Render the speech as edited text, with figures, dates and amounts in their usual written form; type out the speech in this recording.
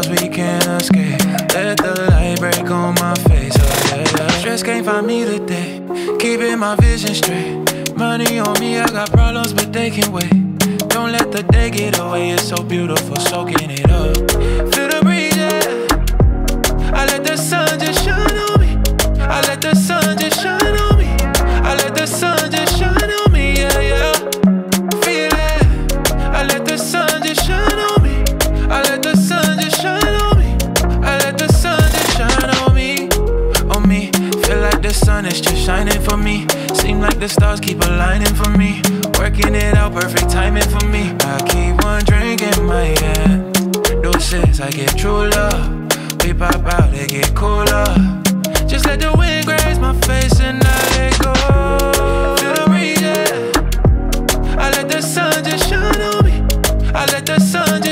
clouds we can't escape. Let the light break on my face, oh yeah, yeah. Stress can't find me today, keeping my vision straight. Money on me, I got problems, but they can wait. Don't let the day get away, it's so beautiful, soaking it up. Feel the breeze, yeah. I let the sun just shine on me. I let the sun just shine on me. I let the sun just shine on me, yeah, yeah. Feel it. I let the sun just shine on me. I let the sun just shine on me. I let the sun just shine on me. On me. Feel like the sun is just shining for me. Seem like the stars keep aligning for me. Working it out, perfect timing for me. I keep one drink in my hand. Doses, I get true love. We pop out, they get cooler. Just let the wind graze my face and I let go. Feel the breeze, yeah. I let the sun just shine on me. I let the sun